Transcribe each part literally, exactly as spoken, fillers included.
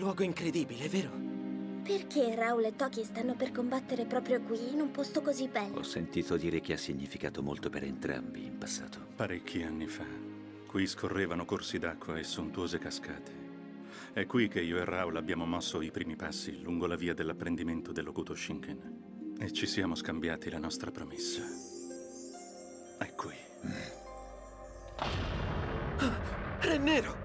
luogo incredibile, vero? Perché Raul e Toki stanno per combattere proprio qui, in un posto così bello? Ho sentito dire che ha significato molto per entrambi in passato. Parecchi anni fa. Qui scorrevano corsi d'acqua e sontuose cascate. È qui che io e Raul abbiamo mosso i primi passi lungo la via dell'apprendimento dell'Hokuto Shinken. E ci siamo scambiati la nostra promessa. È qui. È nero!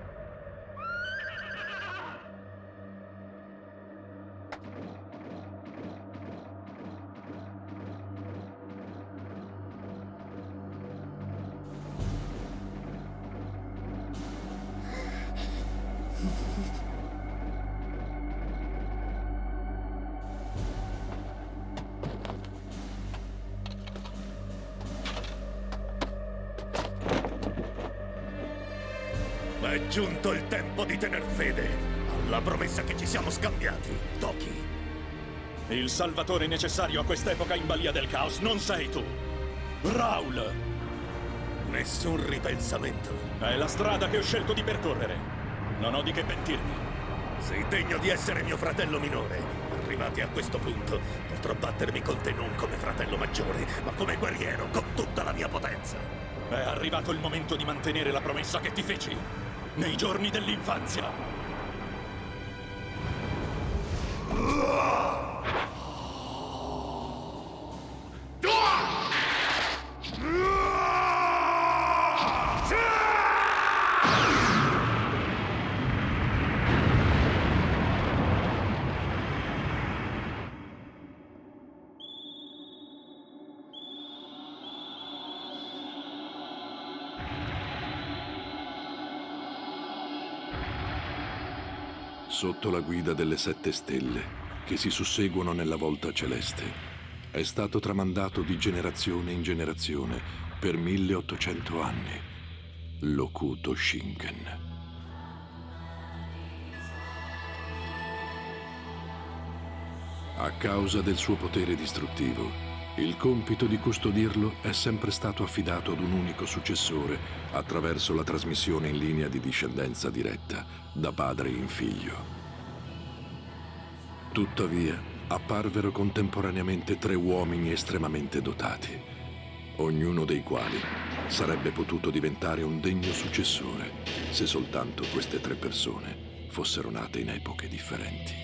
È giunto il tempo di tener fede alla promessa che ci siamo scambiati, Toki. Il salvatore necessario a quest'epoca in balia del caos non sei tu, Raul. Nessun ripensamento. È la strada che ho scelto di percorrere. Non ho di che pentirmi. Sei degno di essere mio fratello minore. Arrivati a questo punto, potrò battermi con te non come fratello maggiore, ma come guerriero, con tutta la mia potenza. È arrivato il momento di mantenere la promessa che ti feci nei giorni dell'infanzia. Sotto la guida delle sette stelle, che si susseguono nella volta celeste, è stato tramandato di generazione in generazione per milleottocento anni l'Hokuto Shinken. A causa del suo potere distruttivo, il compito di custodirlo è sempre stato affidato ad un unico successore attraverso la trasmissione in linea di discendenza diretta, da padre in figlio. Tuttavia, apparvero contemporaneamente tre uomini estremamente dotati, ognuno dei quali sarebbe potuto diventare un degno successore se soltanto queste tre persone fossero nate in epoche differenti.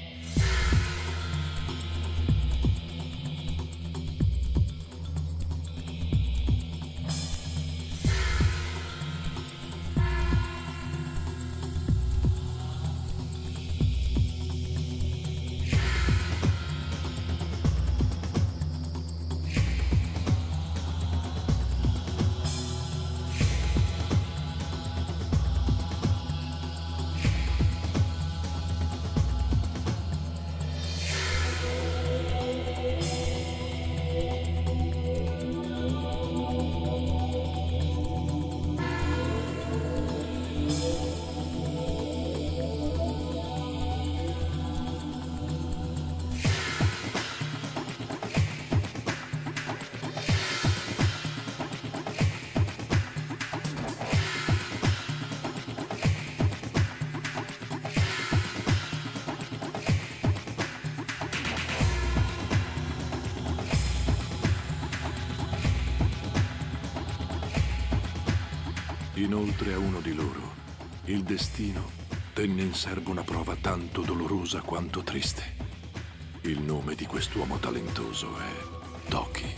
Inoltre a uno di loro, il destino tenne in serbo una prova tanto dolorosa quanto triste. Il nome di quest'uomo talentoso è Toki.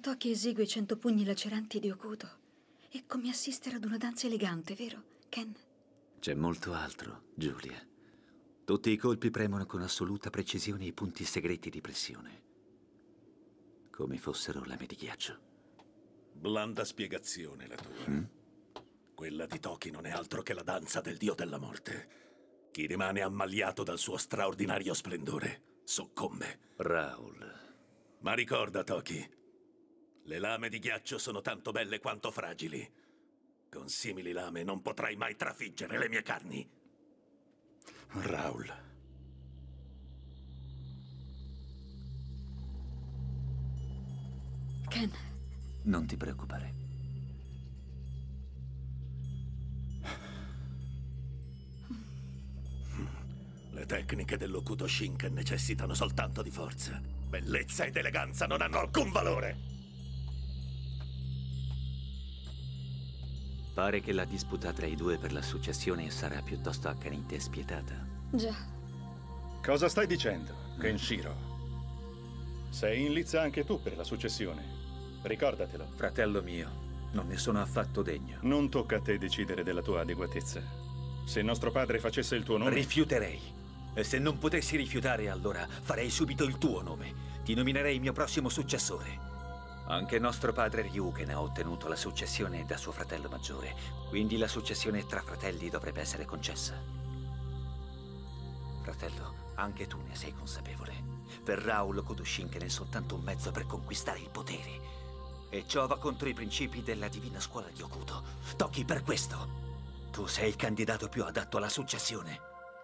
Toki esegue i cento pugni laceranti di Okuto. È come assistere ad una danza elegante, vero, Ken? C'è molto altro, Julia. Tutti i colpi premono con assoluta precisione i punti segreti di pressione. Come fossero lame di ghiaccio. Blanda spiegazione la tua. Mm? Quella di Toki non è altro che la danza del dio della morte. Chi rimane ammaliato dal suo straordinario splendore soccombe. Raul. Ma ricorda, Toki, le lame di ghiaccio sono tanto belle quanto fragili. Con simili lame non potrai mai trafiggere le mie carni. Raul. Ken. Non ti preoccupare. Le tecniche dell'Okuto Shinken necessitano soltanto di forza. Bellezza ed eleganza non hanno alcun valore. Pare che la disputa tra i due per la successione sarà piuttosto accanita e spietata. Già. Cosa stai dicendo, Kenshiro? Sei in lizza anche tu per la successione. Ricordatelo. Fratello mio, non ne sono affatto degno. Non tocca a te decidere della tua adeguatezza. Se nostro padre facesse il tuo nome... Rifiuterei. E se non potessi rifiutare, allora farei subito il tuo nome. Ti nominerei il mio prossimo successore. Anche nostro padre Ryuken ha ottenuto la successione da suo fratello maggiore, quindi la successione tra fratelli dovrebbe essere concessa. Fratello, anche tu ne sei consapevole. Per Raul Okuto Shinken è soltanto un mezzo per conquistare il potere. E ciò va contro i principi della divina scuola di Okuto. Toki, per questo, tu sei il candidato più adatto alla successione.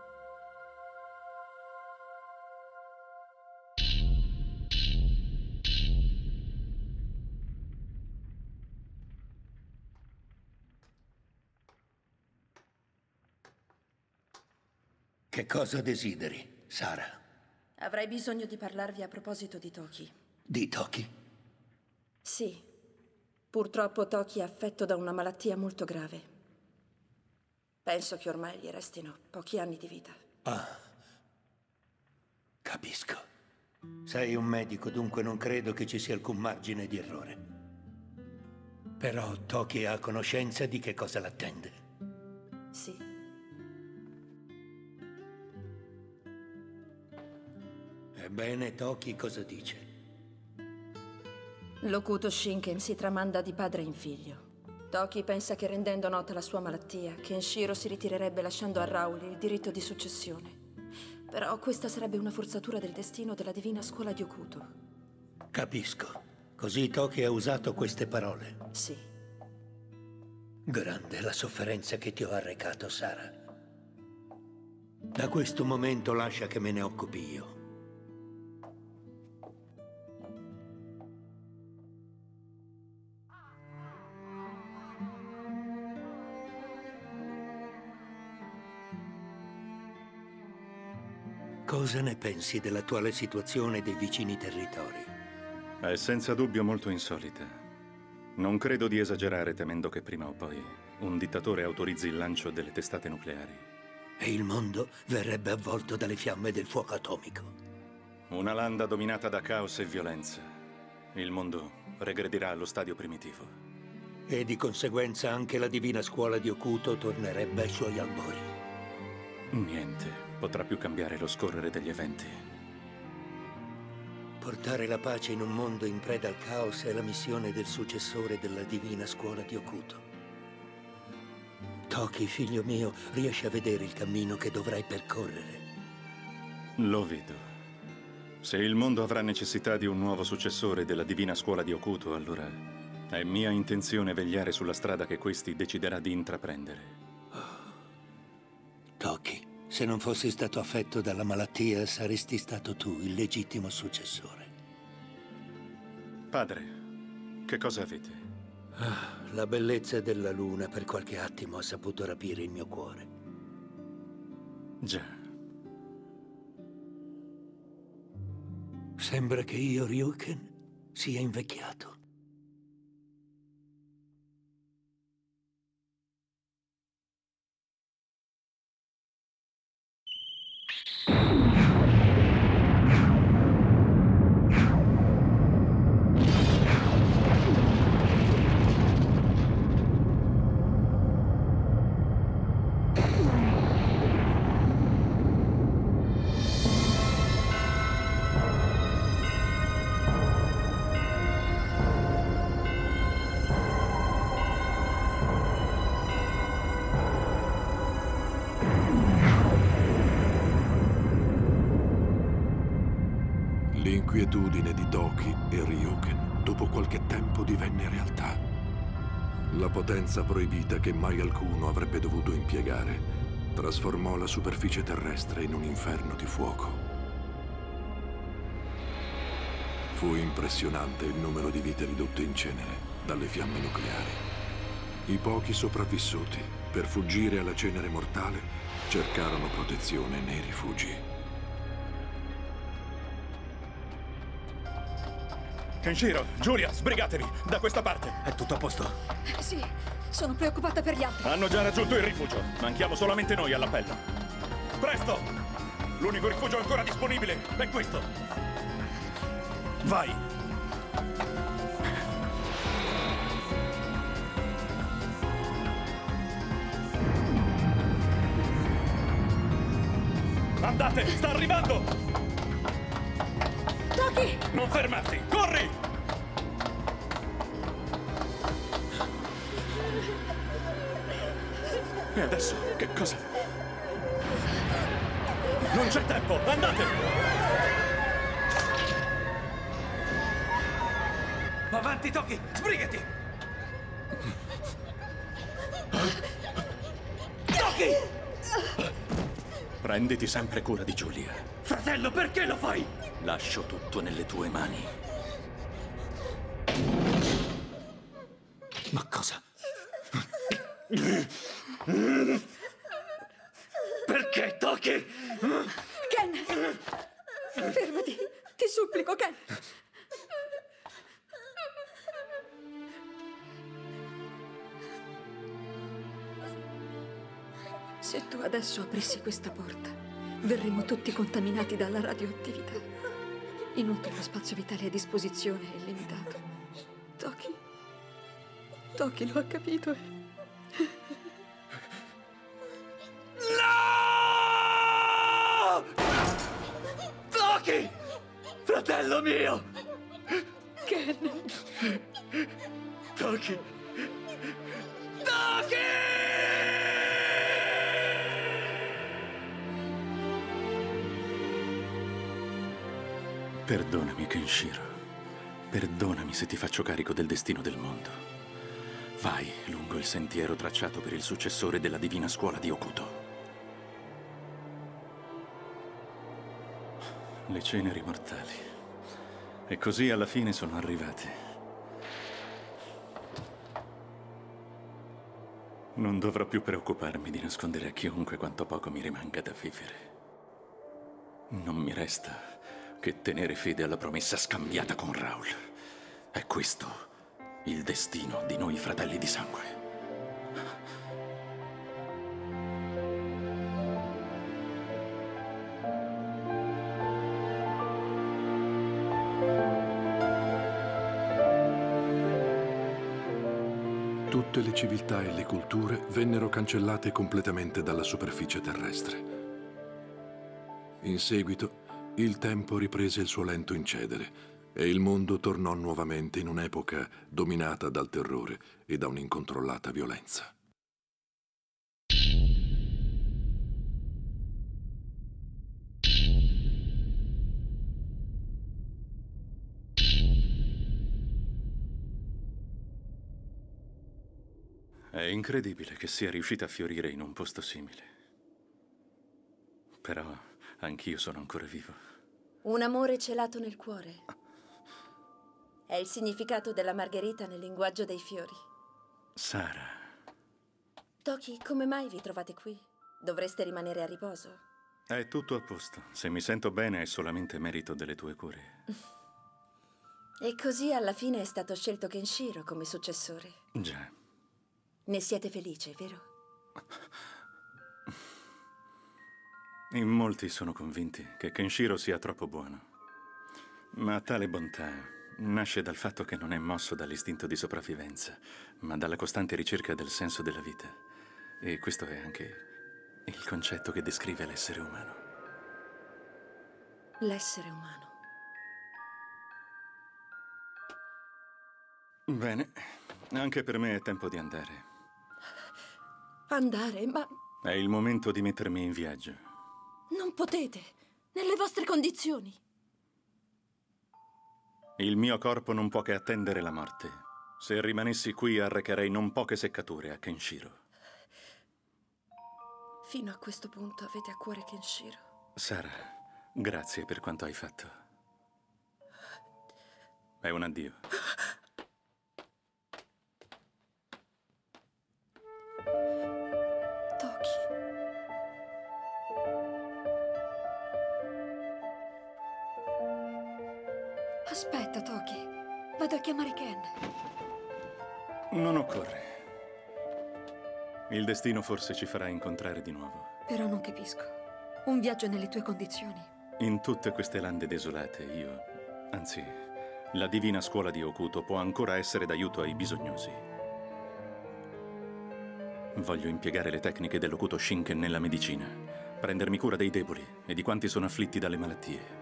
Che cosa desideri, Sara? Avrei bisogno di parlarvi a proposito di Toki. Di Toki? Sì. Purtroppo Toki è affetto da una malattia molto grave. Penso che ormai gli restino pochi anni di vita. Ah. Capisco. Sei un medico, dunque non credo che ci sia alcun margine di errore. Però Toki ha conoscenza di che cosa l'attende. Sì. Ebbene, Toki cosa dice? L'Okuto Shinken si tramanda di padre in figlio. Toki pensa che rendendo nota la sua malattia, Kenshiro si ritirerebbe lasciando a Raul il diritto di successione. Però questa sarebbe una forzatura del destino della divina scuola di Okuto. Capisco. Così Toki ha usato queste parole? Sì. Grande la sofferenza che ti ho arrecato, Sara. Da questo momento lascia che me ne occupi io. Cosa ne pensi dell'attuale situazione dei vicini territori? È senza dubbio molto insolita. Non credo di esagerare temendo che prima o poi un dittatore autorizzi il lancio delle testate nucleari. E il mondo verrebbe avvolto dalle fiamme del fuoco atomico. Una landa dominata da caos e violenza. Il mondo regredirà allo stadio primitivo. E di conseguenza anche la divina scuola di Okuto tornerebbe ai suoi albori. Niente potrà più cambiare lo scorrere degli eventi. Portare la pace in un mondo in preda al caos è la missione del successore della divina scuola di Okuto. Toki, figlio mio, riesci a vedere il cammino che dovrai percorrere? Lo vedo. Se il mondo avrà necessità di un nuovo successore della divina scuola di Okuto, allora è mia intenzione vegliare sulla strada che questi deciderà di intraprendere. Oh. Toki, se non fossi stato affetto dalla malattia, saresti stato tu il legittimo successore. Padre, che cosa avete? Ah, la bellezza della luna per qualche attimo ha saputo rapire il mio cuore. Già. Sembra che io, Ryuken, sia invecchiato. L'inquietudine di Toki e Ryuken dopo qualche tempo divenne realtà. La potenza proibita che mai alcuno avrebbe dovuto impiegare trasformò la superficie terrestre in un inferno di fuoco. Fu impressionante il numero di vite ridotte in cenere dalle fiamme nucleari. I pochi sopravvissuti, per fuggire alla cenere mortale, cercarono protezione nei rifugi. Kenshiro, Giulia, sbrigatevi! Da questa parte! È tutto a posto? Sì, sono preoccupata per gli altri. Hanno già raggiunto il rifugio. Manchiamo solamente noi all'appello. Presto! L'unico rifugio ancora disponibile è questo. Vai! Andate! Sta arrivando! Toki! Non fermarti! Corri! E adesso che cosa? Non c'è tempo! Andate! Avanti, Toki! Sbrigati! Toki! Prenditi sempre cura di Giulia. Fratello, perché lo fai? Lascio tutto nelle tue mani. Ma cosa? Perché, Toki? Ken! Fermati! Ti supplico, Ken! Se tu adesso aprissi questa porta, verremo tutti contaminati dalla radioattività. Inoltre lo spazio vitale a disposizione è limitato. Toki... Toki lo ha capito e... No! Toki! Fratello mio! Ken! Toki! Toki! Perdonami, Kenshiro. Perdonami se ti faccio carico del destino del mondo. Vai lungo il sentiero tracciato per il successore della divina scuola di Hokuto. Le ceneri mortali. E così alla fine sono arrivate. Non dovrò più preoccuparmi di nascondere a chiunque quanto poco mi rimanga da vivere. Non mi resta che tenere fede alla promessa scambiata con Raul. È questo il destino di noi fratelli di sangue. Tutte le civiltà e le culture vennero cancellate completamente dalla superficie terrestre. In seguito, il tempo riprese il suo lento incedere e il mondo tornò nuovamente in un'epoca dominata dal terrore e da un'incontrollata violenza. È incredibile che sia riuscita a fiorire in un posto simile. Però anch'io sono ancora vivo. Un amore celato nel cuore. È il significato della margherita nel linguaggio dei fiori. Sara. Toki, come mai vi trovate qui? Dovreste rimanere a riposo. È tutto a posto. Se mi sento bene è solamente merito delle tue cure. E così alla fine è stato scelto Kenshiro come successore. Già. Ne siete felici, vero? In molti sono convinti che Kenshiro sia troppo buono. Ma tale bontà nasce dal fatto che non è mosso dall'istinto di sopravvivenza, ma dalla costante ricerca del senso della vita. E questo è anche il concetto che descrive l'essere umano. L'essere umano. Bene, anche per me è tempo di andare. Andare, ma... È il momento di mettermi in viaggio. Non potete, nelle vostre condizioni. Il mio corpo non può che attendere la morte. Se rimanessi qui arrecherei non poche seccature a Kenshiro. Fino a questo punto avete a cuore Kenshiro. Sara, grazie per quanto hai fatto. È un addio. Toki. Aspetta, Toki. Vado a chiamare Ken. Non occorre. Il destino forse ci farà incontrare di nuovo. Però non capisco. Un viaggio nelle tue condizioni. In tutte queste lande desolate, io... Anzi, la divina scuola di Hokuto può ancora essere d'aiuto ai bisognosi. Voglio impiegare le tecniche dell'Hokuto Shinken nella medicina. Prendermi cura dei deboli e di quanti sono afflitti dalle malattie.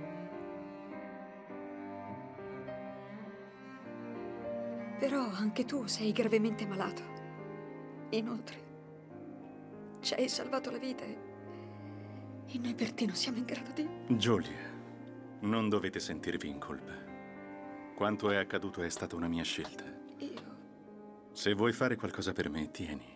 Però anche tu sei gravemente malato. Inoltre, ci hai salvato la vita e... e noi per te non siamo in grado di... Giulia, non dovete sentirvi in colpa. Quanto è accaduto è stata una mia scelta. Io... Se vuoi fare qualcosa per me, tieni.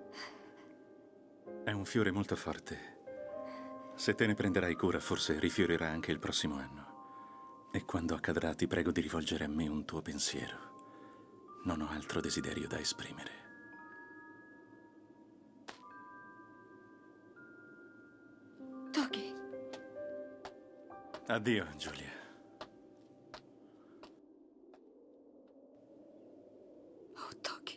È un fiore molto forte. Se te ne prenderai cura, forse rifiorirà anche il prossimo anno. E quando accadrà, ti prego di rivolgere a me un tuo pensiero. Non ho altro desiderio da esprimere. Toki. Addio, Giulia. Oh, Toki.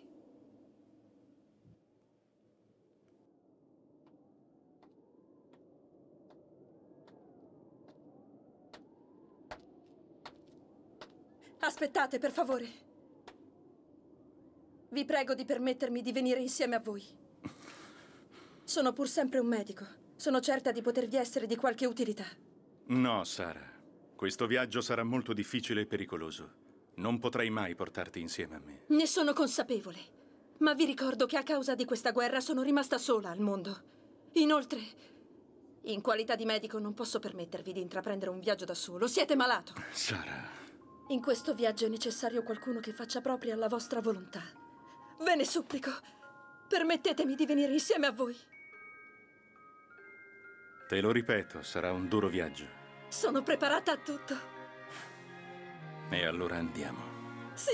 Aspettate, per favore. Vi prego di permettermi di venire insieme a voi. Sono pur sempre un medico. Sono certa di potervi essere di qualche utilità. No, Sara. Questo viaggio sarà molto difficile e pericoloso. Non potrei mai portarti insieme a me. Ne sono consapevole. Ma vi ricordo che a causa di questa guerra sono rimasta sola al mondo. Inoltre, in qualità di medico non posso permettervi di intraprendere un viaggio da solo. Siete malato. Sara. In questo viaggio è necessario qualcuno che faccia propria la vostra volontà. Ve ne supplico, permettetemi di venire insieme a voi. Te lo ripeto, sarà un duro viaggio. Sono preparata a tutto. E allora andiamo. Sì.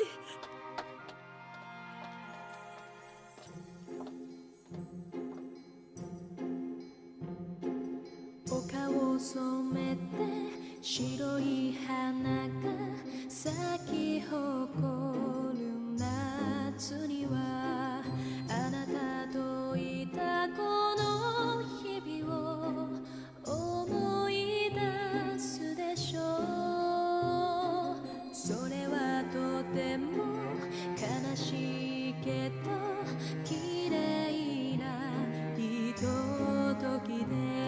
Oka wo somete shiroi hana ga saki hokoru natsu ni wa anata to ita kono hibi wo omoi dasu desho. Sore wa totemo kanashii kedo kirei na hitotoki de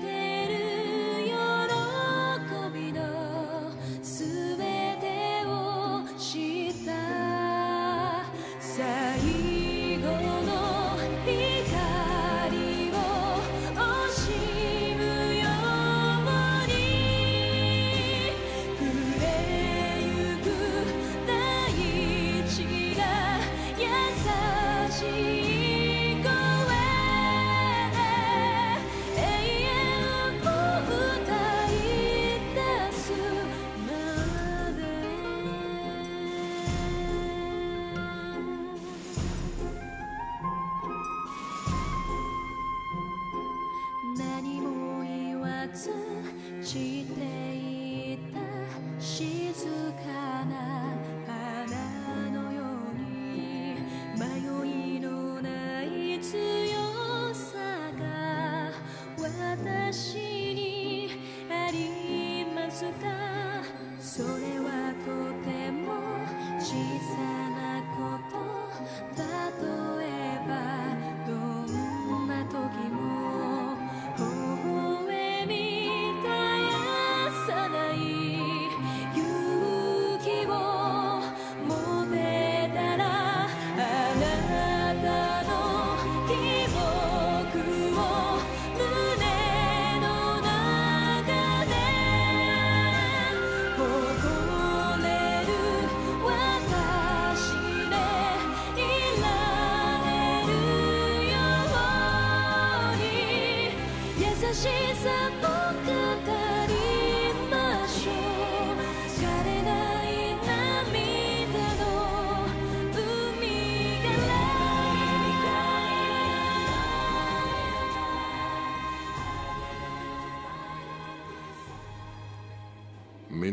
生きてる喜びのすべてを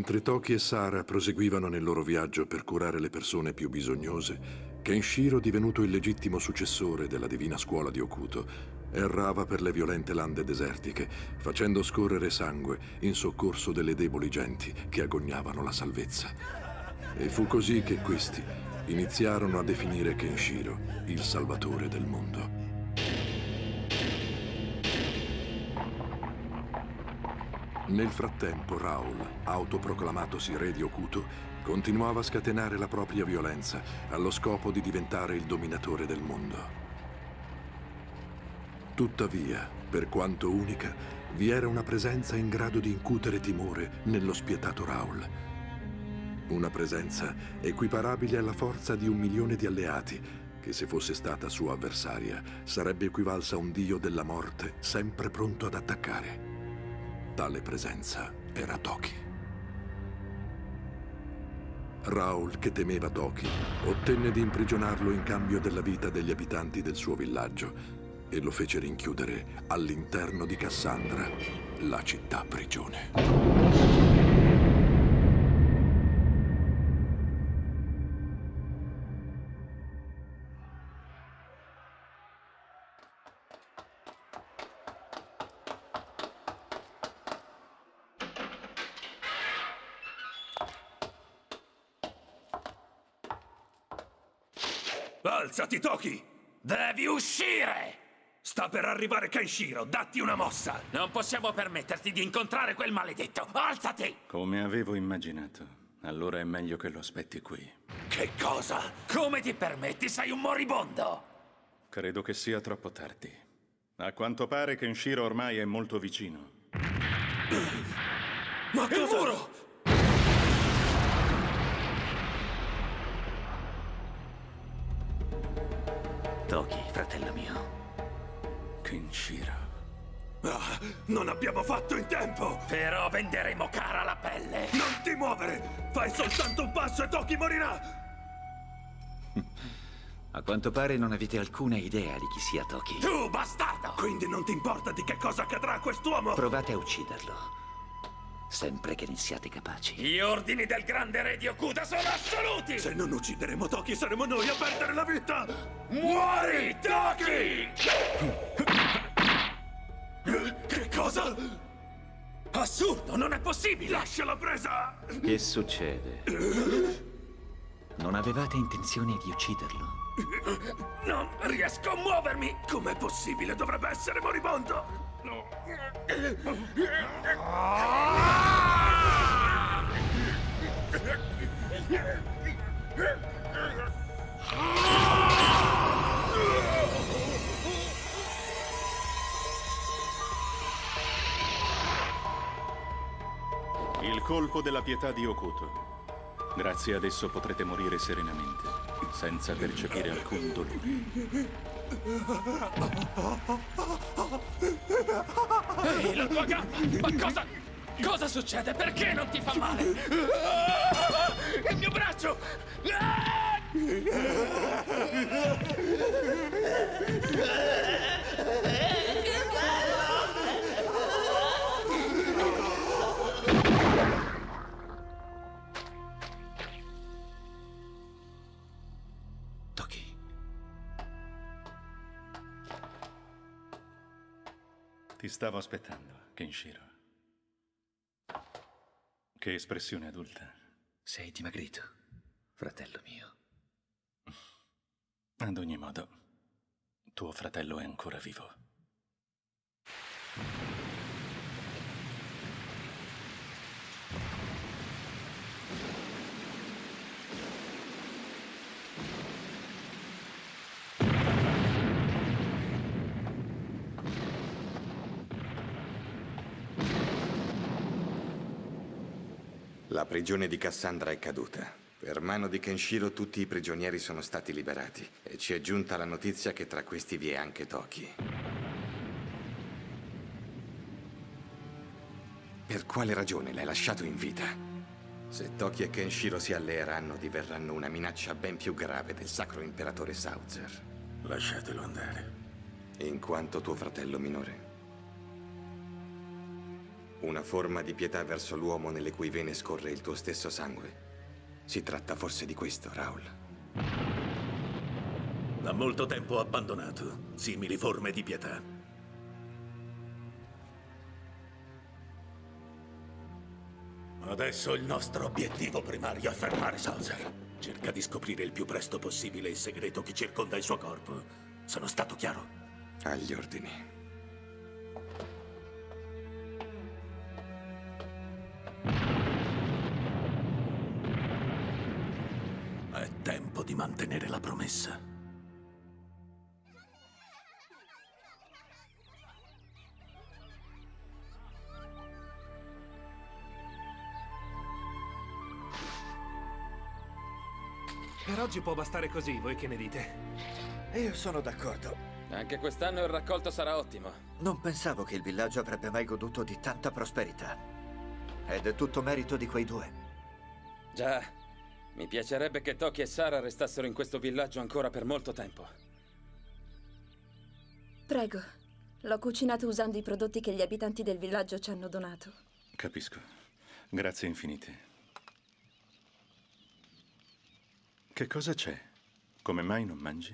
Mentre Toki e Sara proseguivano nel loro viaggio per curare le persone più bisognose, Kenshiro, divenuto il legittimo successore della divina scuola di Hokuto, errava per le violente lande desertiche, facendo scorrere sangue in soccorso delle deboli genti che agognavano la salvezza. E fu così che questi iniziarono a definire Kenshiro il salvatore del mondo. Nel frattempo Raul, autoproclamatosi re di Hokuto, continuava a scatenare la propria violenza allo scopo di diventare il dominatore del mondo. Tuttavia, per quanto unica, vi era una presenza in grado di incutere timore nello spietato Raul. Una presenza equiparabile alla forza di un milione di alleati, che se fosse stata sua avversaria sarebbe equivalsa a un dio della morte sempre pronto ad attaccare. Tale presenza era Toki. Raul, che temeva Toki, ottenne di imprigionarlo in cambio della vita degli abitanti del suo villaggio e lo fece rinchiudere all'interno di Cassandra, la città prigione. Alzati, Toki! Devi uscire! Sta per arrivare Kenshiro, datti una mossa! Non possiamo permetterti di incontrare quel maledetto! Alzati! Come avevo immaginato. Allora è meglio che lo aspetti qui. Che cosa? Come ti permetti? Sei un moribondo! Credo che sia troppo tardi. A quanto pare Kenshiro ormai è molto vicino. Ma cosa? Il muro! Toki, fratello mio. Kenshiro. Ah, non abbiamo fatto in tempo! Però venderemo cara la pelle! Non ti muovere! Fai soltanto un passo e Toki morirà! A quanto pare non avete alcuna idea di chi sia Toki. Tu, bastardo! Quindi non ti importa di che cosa accadrà a quest'uomo? Provate a ucciderlo. Sempre che ne siate capaci. Gli ordini del grande re di Hokuto sono assoluti! Se non uccideremo Toki, saremo noi a perdere la vita! Muori, Toki! Che cosa? Assurdo, non è possibile! Lascia la presa! Che succede? Non avevate intenzione di ucciderlo? Non riesco a muovermi! Com'è possibile? Dovrebbe essere moribondo! No. Il colpo della pietà di Hokuto. Grazie ad esso potrete morire serenamente, senza percepire alcun dolore. Ehi, la tua gamba! Ma cosa... cosa succede? Perché non ti fa male? Il mio braccio! Toki. Ti stavo aspettando, Kenshiro. Che espressione adulta. Sei dimagrito, fratello mio. Ad ogni modo, tuo fratello è ancora vivo. La prigione di Cassandra è caduta. Per mano di Kenshiro tutti i prigionieri sono stati liberati e ci è giunta la notizia che tra questi vi è anche Toki. Per quale ragione l'hai lasciato in vita? Se Toki e Kenshiro si alleeranno, diverranno una minaccia ben più grave del sacro imperatore Sautzer. Lasciatelo andare. In quanto tuo fratello minore. Una forma di pietà verso l'uomo nelle cui vene scorre il tuo stesso sangue. Si tratta forse di questo, Raul. Da molto tempo ho abbandonato simili forme di pietà. Adesso il nostro obiettivo primario è fermare Salzer. Cerca di scoprire il più presto possibile il segreto che circonda il suo corpo. Sono stato chiaro? Agli ordini. È tempo di mantenere la promessa. Per oggi può bastare così, voi che ne dite? Io sono d'accordo. Anche quest'anno il raccolto sarà ottimo. Non pensavo che il villaggio avrebbe mai goduto di tanta prosperità. Ed è tutto merito di quei due. Già, mi piacerebbe che Toki e Sara restassero in questo villaggio ancora per molto tempo. Prego, l'ho cucinato usando i prodotti che gli abitanti del villaggio ci hanno donato. Capisco. Grazie infinite. Che cosa c'è? Come mai non mangi?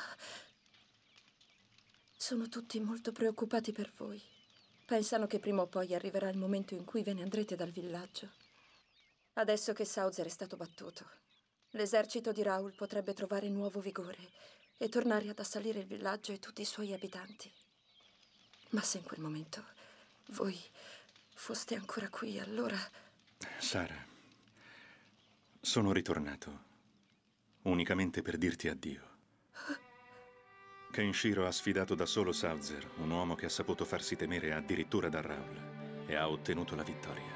Sono tutti molto preoccupati per voi. Pensano che prima o poi arriverà il momento in cui ve ne andrete dal villaggio. Adesso che Sauzer è stato battuto, l'esercito di Raul potrebbe trovare nuovo vigore e tornare ad assalire il villaggio e tutti i suoi abitanti. Ma se in quel momento voi foste ancora qui, allora... Sara, sono ritornato unicamente per dirti addio. Kenshiro ha sfidato da solo Sauzer, un uomo che ha saputo farsi temere addirittura da Raul, e ha ottenuto la vittoria.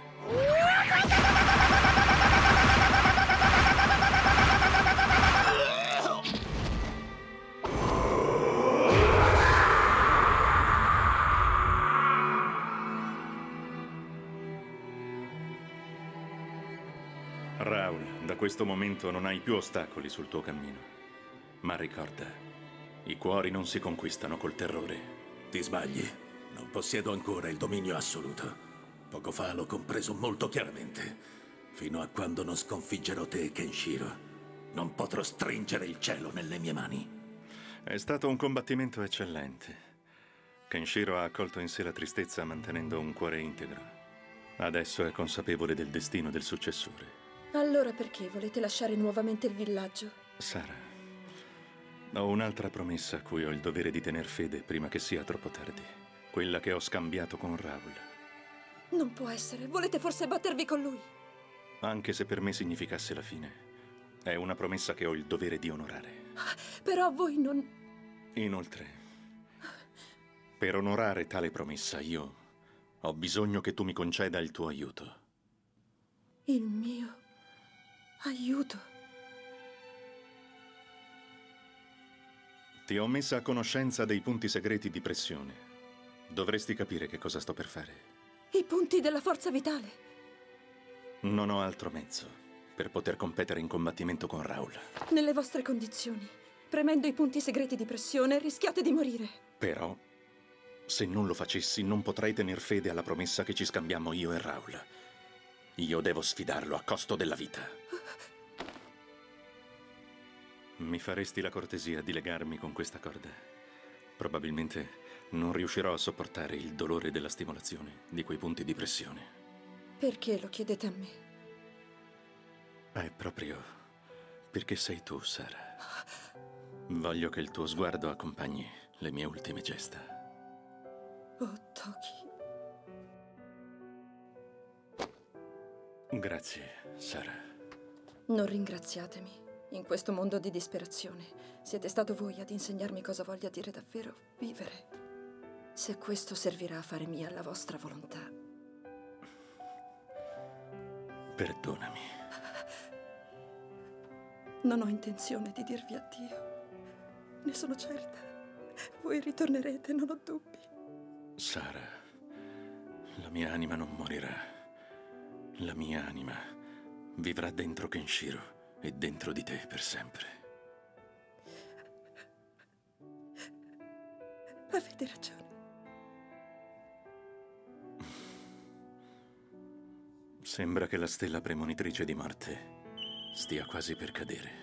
Raul, da questo momento non hai più ostacoli sul tuo cammino. Ma ricorda, i cuori non si conquistano col terrore. Ti sbagli. Non possiedo ancora il dominio assoluto. Poco fa l'ho compreso molto chiaramente. Fino a quando non sconfiggerò te e Kenshiro, non potrò stringere il cielo nelle mie mani. È stato un combattimento eccellente. Kenshiro ha accolto in sé la tristezza mantenendo un cuore integro. Adesso è consapevole del destino del successore. Allora perché volete lasciare nuovamente il villaggio? Sara, ho un'altra promessa a cui ho il dovere di tener fede prima che sia troppo tardi. Quella che ho scambiato con Raul. Non può essere. Volete forse battervi con lui? Anche se per me significasse la fine. È una promessa che ho il dovere di onorare. Però voi non... Inoltre, per onorare tale promessa, io ho bisogno che tu mi conceda il tuo aiuto. Il mio aiuto? Ti ho messa a conoscenza dei punti segreti di pressione. Dovresti capire che cosa sto per fare. I punti della forza vitale? Non ho altro mezzo per poter competere in combattimento con Raul. Nelle vostre condizioni, premendo i punti segreti di pressione, rischiate di morire. Però, se non lo facessi, non potrei tener fede alla promessa che ci scambiammo io e Raul. Io devo sfidarlo a costo della vita. Mi faresti la cortesia di legarmi con questa corda? Probabilmente non riuscirò a sopportare il dolore della stimolazione di quei punti di pressione. Perché lo chiedete a me? È proprio perché sei tu, Sara. Voglio che il tuo sguardo accompagni le mie ultime gesta. Oh, Toki. Grazie, Sara. Non ringraziatemi. In questo mondo di disperazione, siete stato voi ad insegnarmi cosa voglia dire davvero vivere. Se questo servirà a fare mia la vostra volontà. Perdonami. Non ho intenzione di dirvi addio. Ne sono certa. Voi ritornerete, non ho dubbi. Sara, la mia anima non morirà. La mia anima vivrà dentro Kenshiro e dentro di te per sempre. Avete ragione. Sembra che la stella premonitrice di Marte stia quasi per cadere.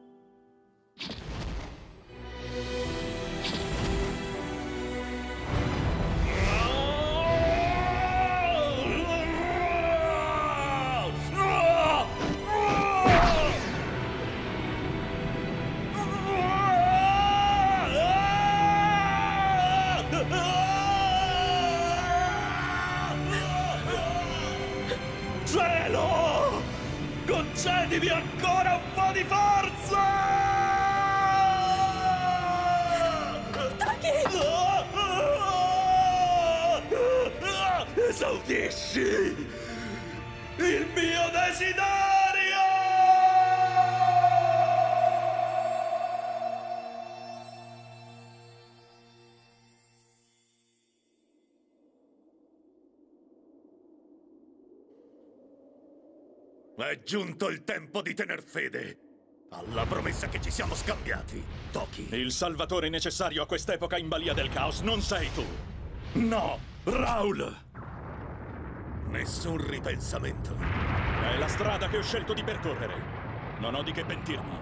Cielo! Concedimi ancora un po' di forza! Toki! Esaudisci il mio desiderio! È giunto il tempo di tener fede alla promessa che ci siamo scambiati, Toki. Il salvatore necessario a quest'epoca in balia del caos non sei tu. No, Raul! Nessun ripensamento. È la strada che ho scelto di percorrere. Non ho di che pentirmi.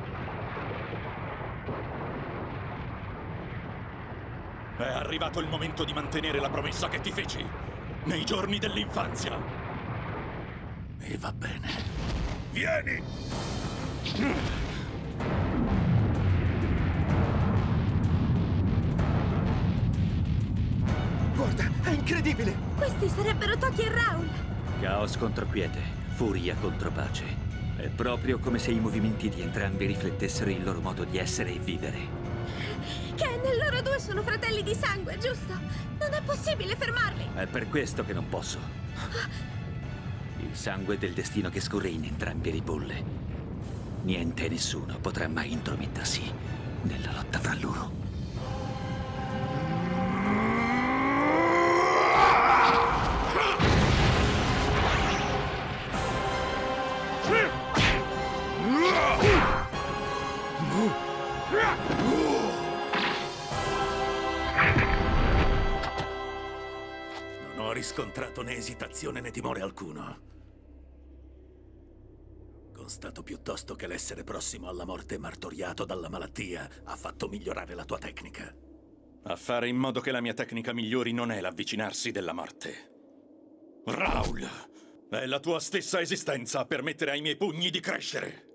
È arrivato il momento di mantenere la promessa che ti feci nei giorni dell'infanzia. E va bene. Vieni! Guarda, è incredibile! Questi sarebbero Toki e Raul. Caos contro quiete, furia contro pace. È proprio come se i movimenti di entrambi riflettessero il loro modo di essere e vivere. Ken, loro due sono fratelli di sangue, giusto? Non è possibile fermarli. È per questo che non posso. Il sangue del destino che scorre in entrambi ribolle. Niente e nessuno potrà mai intromettersi nella lotta fra loro. Non ho riscontrato né esitazione né timore alcuno. Constato piuttosto che l'essere prossimo alla morte martoriato dalla malattia ha fatto migliorare la tua tecnica. A fare in modo che la mia tecnica migliori non è l'avvicinarsi della morte. Raul, è la tua stessa esistenza a permettere ai miei pugni di crescere.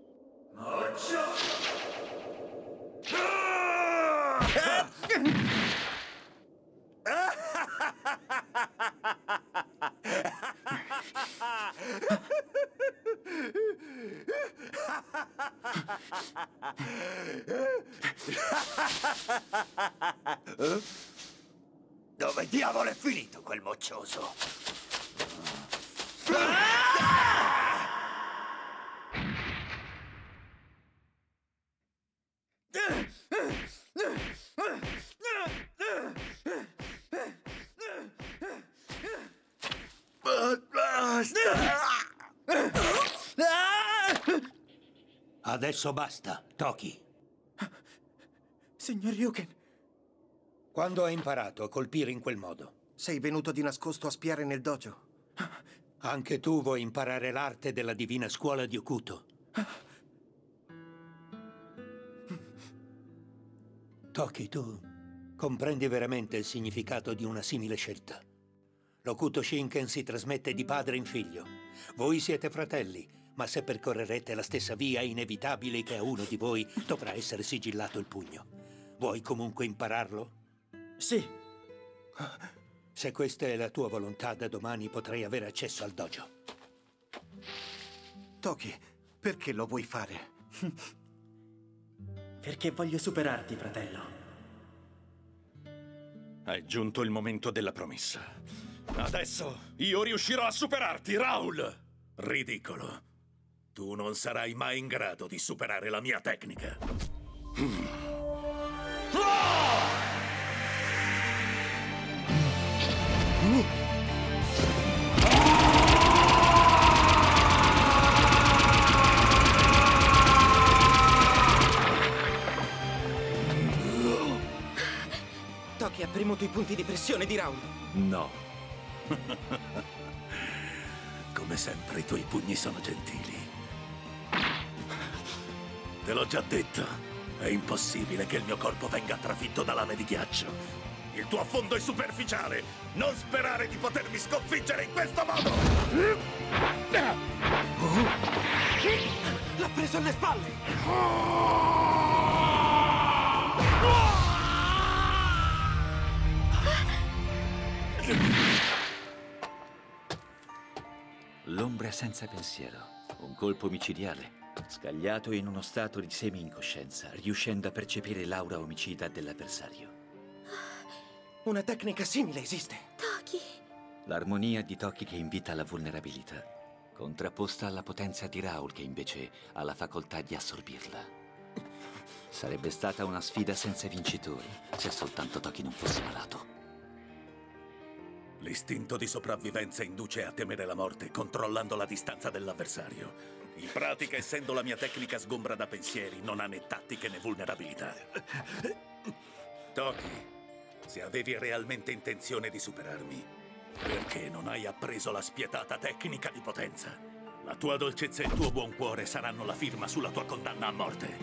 Dove diavolo è finito quel moccioso? Adesso basta, Toki. Signor Ryuken. Quando hai imparato a colpire in quel modo? Sei venuto di nascosto a spiare nel dojo. Anche tu vuoi imparare l'arte della divina scuola di Okuto. Toki, tu comprendi veramente il significato di una simile scelta. L'Okuto Shinken si trasmette di padre in figlio. Voi siete fratelli, ma se percorrerete la stessa via è inevitabile che a uno di voi dovrà essere sigillato il pugno. Vuoi comunque impararlo? Sì. Se questa è la tua volontà, da domani potrai avere accesso al dojo. Toki, perché lo vuoi fare? Perché voglio superarti, fratello. È giunto il momento della promessa. Adesso io riuscirò a superarti, Raul! Ridicolo. Tu non sarai mai in grado di superare la mia tecnica. Mm. Toki ha premuto i punti di pressione di Raul. No. Come sempre i tuoi pugni sono gentili. Te l'ho già detto, è impossibile che il mio corpo venga trafitto da lame di ghiaccio. Il tuo affondo è superficiale. Non sperare di potermi sconfiggere in questo modo! L'ha preso alle spalle! L'ombra senza pensiero. Un colpo micidiale. Scagliato in uno stato di semi-incoscienza, riuscendo a percepire l'aura omicida dell'avversario. Una tecnica simile esiste. Toki. L'armonia di Toki che invita alla vulnerabilità, contrapposta alla potenza di Raoul che invece ha la facoltà di assorbirla. Sarebbe stata una sfida senza vincitori, se soltanto Toki non fosse malato. L'istinto di sopravvivenza induce a temere la morte, controllando la distanza dell'avversario. In pratica, essendo la mia tecnica sgombra da pensieri, non ha né tattiche né vulnerabilità. Toki, se avevi realmente intenzione di superarmi, perché non hai appreso la spietata tecnica di potenza? La tua dolcezza e il tuo buon cuore saranno la firma sulla tua condanna a morte.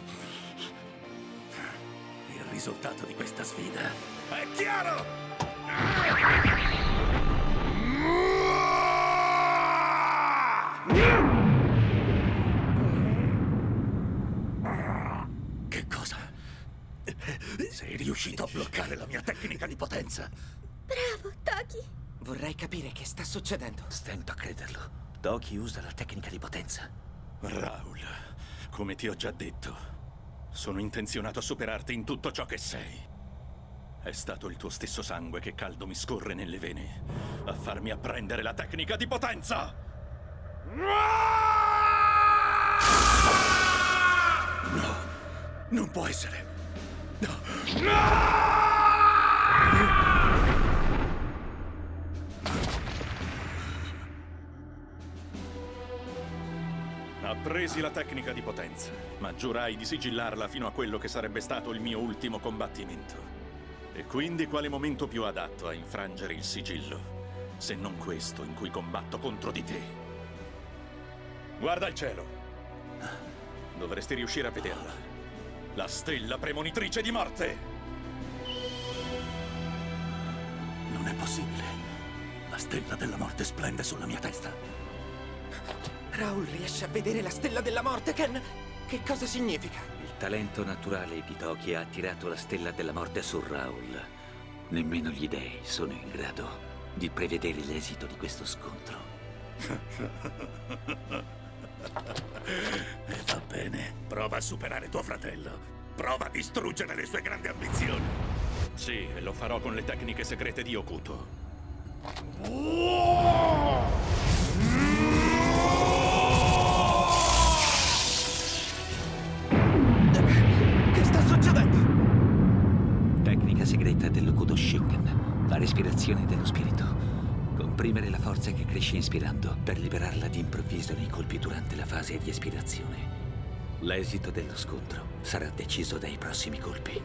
Il risultato di questa sfida è chiaro! Che cosa? Sei riuscito a bloccare la mia tecnica di potenza? Bravo, Toki. Vorrei capire che sta succedendo. Stento a crederlo. Toki usa la tecnica di potenza. Raoul, come ti ho già detto, sono intenzionato a superarti in tutto ciò che sei. È stato il tuo stesso sangue che caldo mi scorre nelle vene a farmi apprendere la tecnica di potenza! No, non può essere. No. Appresi la tecnica di potenza, ma giurai di sigillarla fino a quello che sarebbe stato il mio ultimo combattimento. E quindi quale momento più adatto a infrangere il sigillo, se non questo in cui combatto contro di te? Guarda il cielo. Dovresti riuscire a vederla. La stella premonitrice di morte! Non è possibile. La stella della morte splende sulla mia testa. Raoul riesce a vedere la stella della morte, Ken? Che cosa significa? Il talento naturale di Toki ha attirato la stella della morte su Raoul. Nemmeno gli dei sono in grado di prevedere l'esito di questo scontro. E va bene. Prova a superare tuo fratello. Prova a distruggere le sue grandi ambizioni. Sì, e lo farò con le tecniche segrete di Hokuto. Che sta succedendo? Tecnica segreta dell'Hokuto Shinken, la respirazione dello spirito. Comprimere la forza che cresce inspirando per liberarla di improvviso nei colpi durante la fase di espirazione. L'esito dello scontro sarà deciso dai prossimi colpi.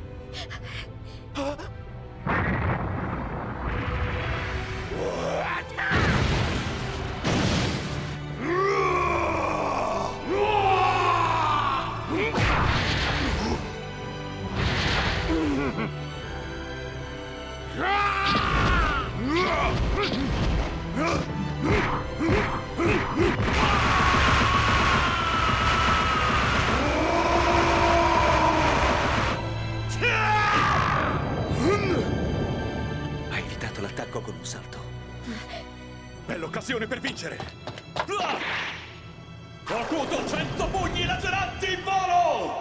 Ha evitato l'attacco con un salto. È l'occasione per vincere! Hokuto cento pugni laceranti in volo!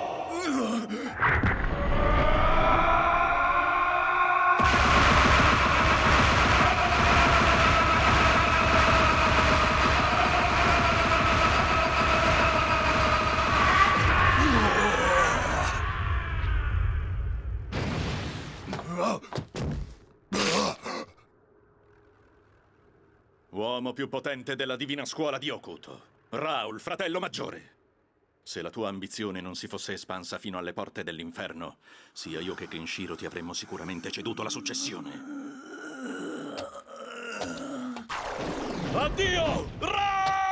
Uomo più potente della divina scuola di Hokuto. Raoul, fratello maggiore. Se la tua ambizione non si fosse espansa fino alle porte dell'inferno, sia io che Kenshiro ti avremmo sicuramente ceduto la successione. Addio, Raoul!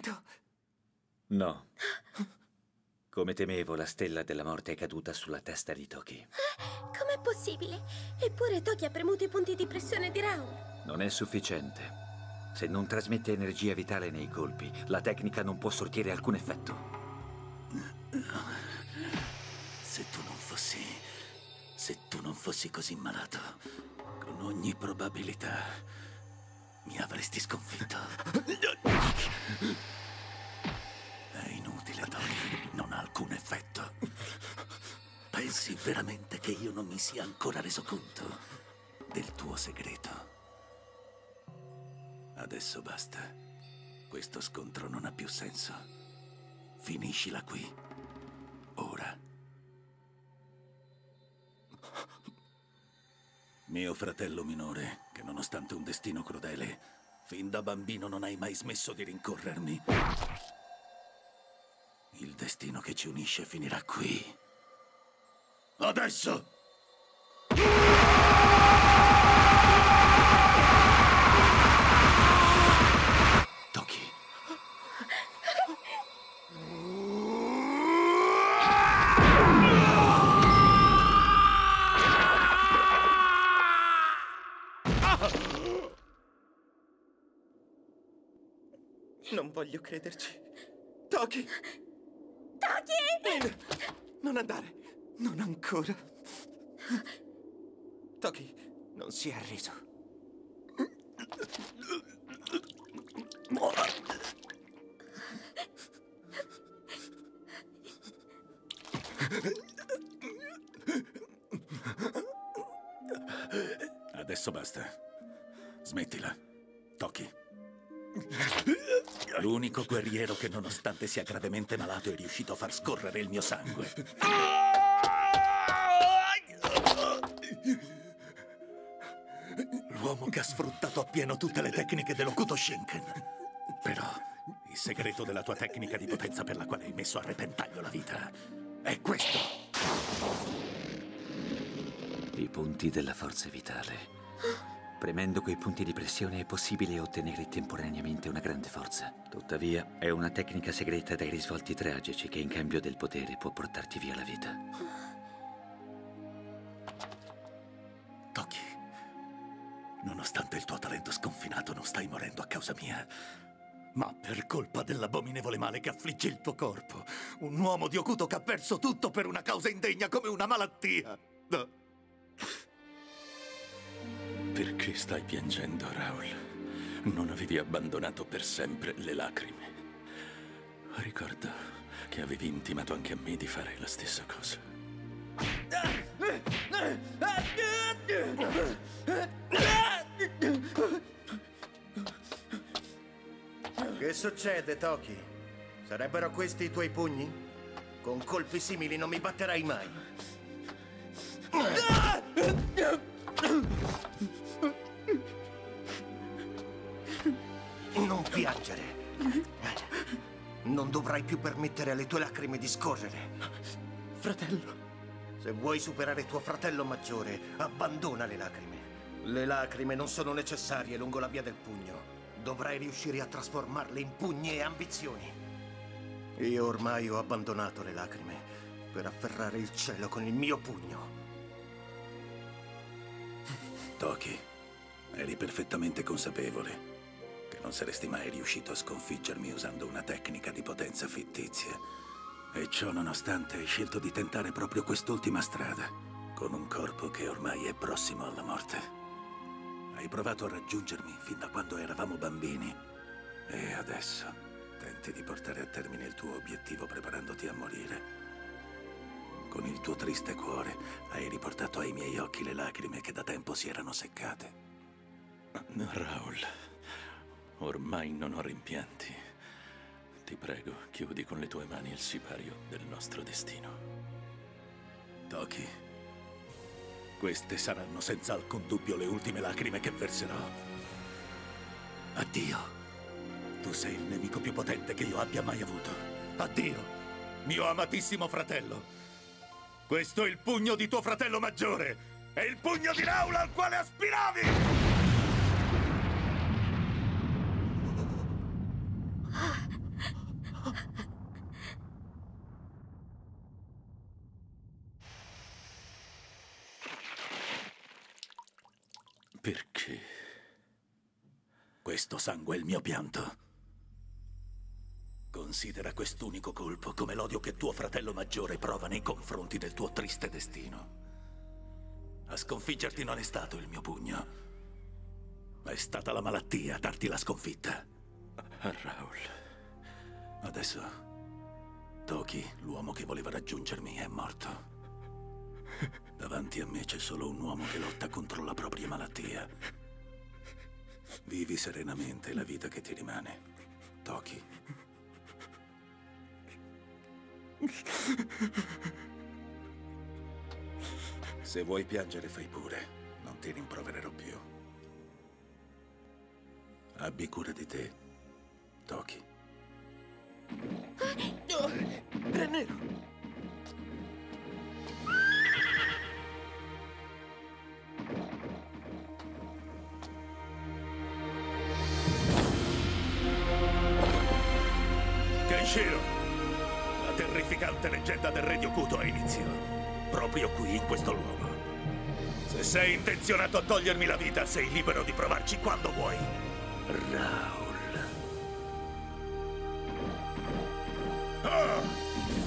vinto? No. Come temevo, la stella della morte è caduta sulla testa di Toki. Com'è possibile? Eppure Toki ha premuto i punti di pressione di Raul. Non è sufficiente. Se non trasmette energia vitale nei colpi, la tecnica non può sortire alcun effetto. Se tu non fossi... Se tu non fossi così malato, con ogni probabilità mi avresti sconfitto. È inutile, Toki. Non ha alcun effetto. Pensi veramente che io non mi sia ancora reso conto del tuo segreto? Adesso basta. Questo scontro non ha più senso. Finiscila qui. Ora. Mio fratello minore, che nonostante un destino crudele, fin da bambino non hai mai smesso di rincorrermi. Il destino che ci unisce finirà qui. Adesso! Toki. Non voglio crederci. Toki! Toki! Non andare. Non ancora. Toki non si è arreso. Adesso basta. Smettila, Toki. L'unico guerriero che, nonostante sia gravemente malato, è riuscito a far scorrere il mio sangue. L'uomo che ha sfruttato appieno tutte le tecniche dell'Hokuto Shinken. Però il segreto della tua tecnica di potenza per la quale hai messo a repentaglio la vita è questo. I punti della forza vitale. Premendo quei punti di pressione è possibile ottenere temporaneamente una grande forza. Tuttavia, è una tecnica segreta dai risvolti tragici che in cambio del potere può portarti via la vita. Toki, nonostante il tuo talento sconfinato, non stai morendo a causa mia, ma per colpa dell'abominevole male che affligge il tuo corpo. Un uomo di Hokuto che ha perso tutto per una causa indegna come una malattia. No. Perché stai piangendo, Raul? Non avevi abbandonato per sempre le lacrime. Ricordo che avevi intimato anche a me di fare la stessa cosa. Che succede, Toki? Sarebbero questi i tuoi pugni? Con colpi simili non mi batterai mai. Non piangere. Non dovrai più permettere alle tue lacrime di scorrere. Fratello. Se vuoi superare tuo fratello maggiore, abbandona le lacrime. Le lacrime non sono necessarie lungo la via del pugno. Dovrai riuscire a trasformarle in pugni e ambizioni. Io ormai ho abbandonato le lacrime per afferrare il cielo con il mio pugno. Toki, eri perfettamente consapevole che non saresti mai riuscito a sconfiggermi usando una tecnica di potenza fittizia. E ciò nonostante hai scelto di tentare proprio quest'ultima strada, con un corpo che ormai è prossimo alla morte. Hai provato a raggiungermi fin da quando eravamo bambini e adesso tenti di portare a termine il tuo obiettivo preparandoti a morire. Con il tuo triste cuore hai riportato ai miei occhi le lacrime che da tempo si erano seccate. Raul, ormai non ho rimpianti. Ti prego, chiudi con le tue mani il sipario del nostro destino. Toki, queste saranno senza alcun dubbio le ultime lacrime che verserò. Addio. Tu sei il nemico più potente che io abbia mai avuto. Addio, mio amatissimo fratello. Questo è il pugno di tuo fratello maggiore. È il pugno di Raul al quale aspiravi! Perché? Questo sangue è il mio pianto. Considera quest'unico colpo come l'odio che tuo fratello maggiore prova nei confronti del tuo triste destino. A sconfiggerti non è stato il mio pugno. È stata la malattia a darti la sconfitta. Raul. Adesso Toki, l'uomo che voleva raggiungermi, è morto. Davanti a me c'è solo un uomo che lotta contro la propria malattia. Vivi serenamente la vita che ti rimane, Toki. Se vuoi piangere, fai pure. Non ti rimprovererò più. Abbi cura di te, Toki. Re Nero! Kenshiro! La terrificante leggenda del Re di Hokuto ha inizio. Proprio qui, in questo luogo. Se sei intenzionato a togliermi la vita, sei libero di provarci quando vuoi. Raul. Ah!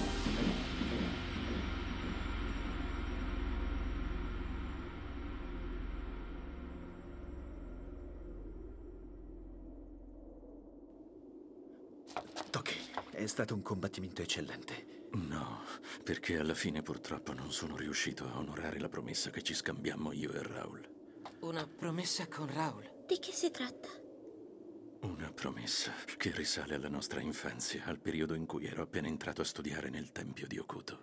È stato un combattimento eccellente. No, perché alla fine purtroppo non sono riuscito a onorare la promessa che ci scambiammo io e Raul. Una promessa con Raul? Di che si tratta? Una promessa che risale alla nostra infanzia, al periodo in cui ero appena entrato a studiare nel tempio di Hokuto.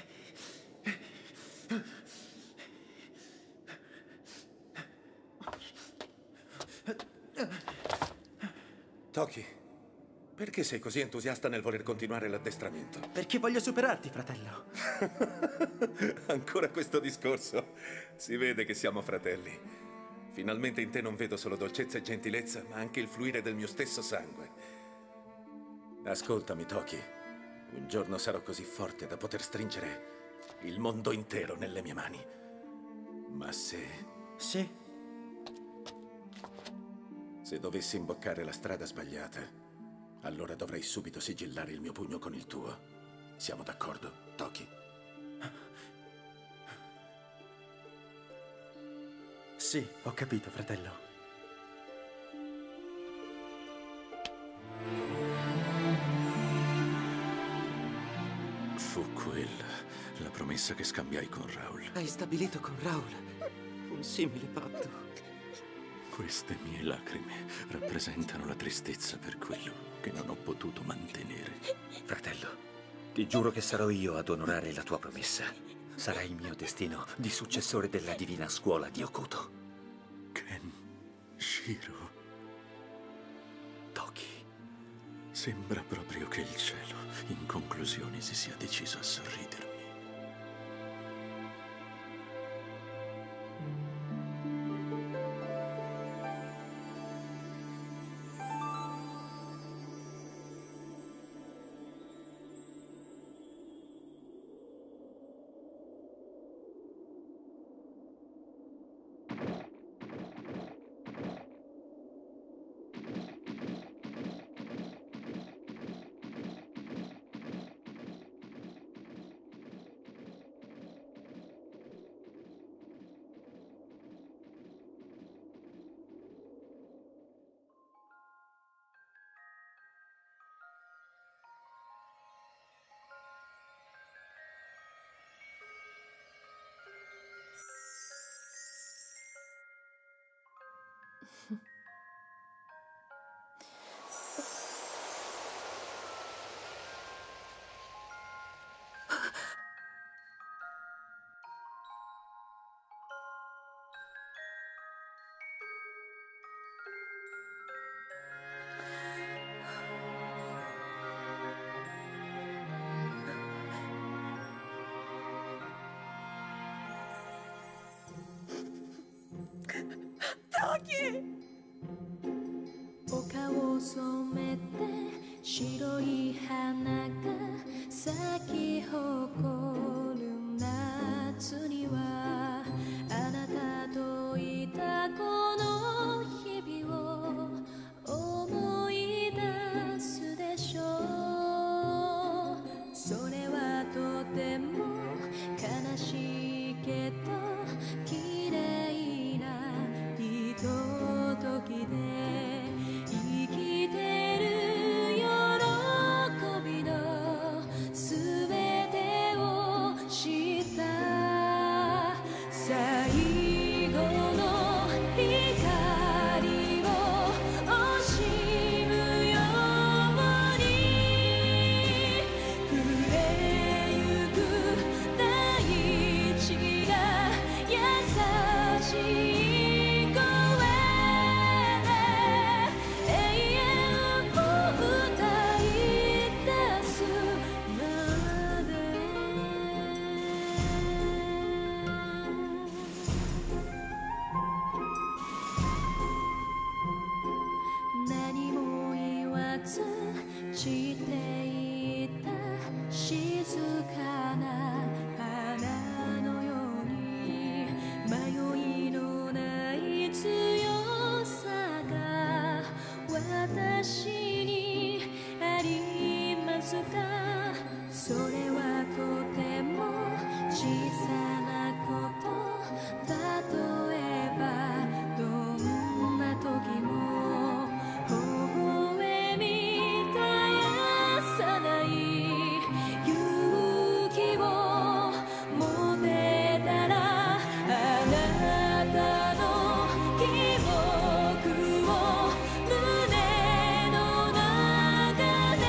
Toki. Perché sei così entusiasta nel voler continuare l'addestramento? Perché voglio superarti, fratello. Ancora questo discorso? Si vede che siamo fratelli. Finalmente in te non vedo solo dolcezza e gentilezza, ma anche il fluire del mio stesso sangue. Ascoltami, Toki. Un giorno sarò così forte da poter stringere il mondo intero nelle mie mani. Ma se... Sì? Se dovessi imboccare la strada sbagliata, allora dovrei subito sigillare il mio pugno con il tuo. Siamo d'accordo, Toki? Sì, ho capito, fratello. Fu quella la promessa che scambiai con Raul. Hai stabilito con Raul un simile patto. Queste mie lacrime rappresentano la tristezza per quello che non ho potuto mantenere. Fratello, ti giuro che sarò io ad onorare la tua promessa. Sarà il mio destino di successore della divina scuola di Hokuto. Kenshiro. Toki. Sembra proprio che il cielo, in conclusione, si sia deciso a sorridermi. Toki! 丘を染めて白い花が咲き誇る夏にはあなたといた頃静かな花のように迷いのない強さが私にありますか。それはとても小さなこと例えばどんな時も微笑み絶やさない勇気を持てたらあなたの記憶を胸の中で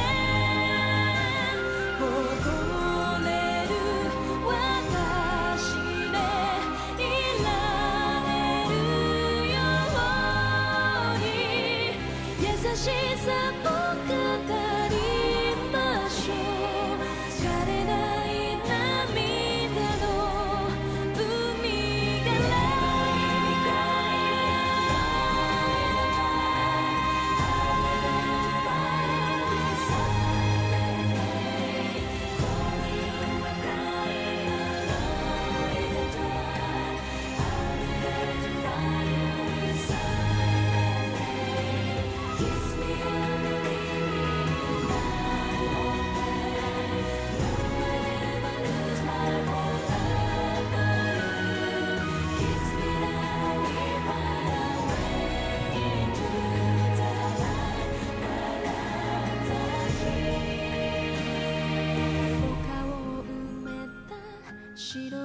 誇れる私でいられるように優しさを語りましょう。枯れない涙の海から丘を埋めた白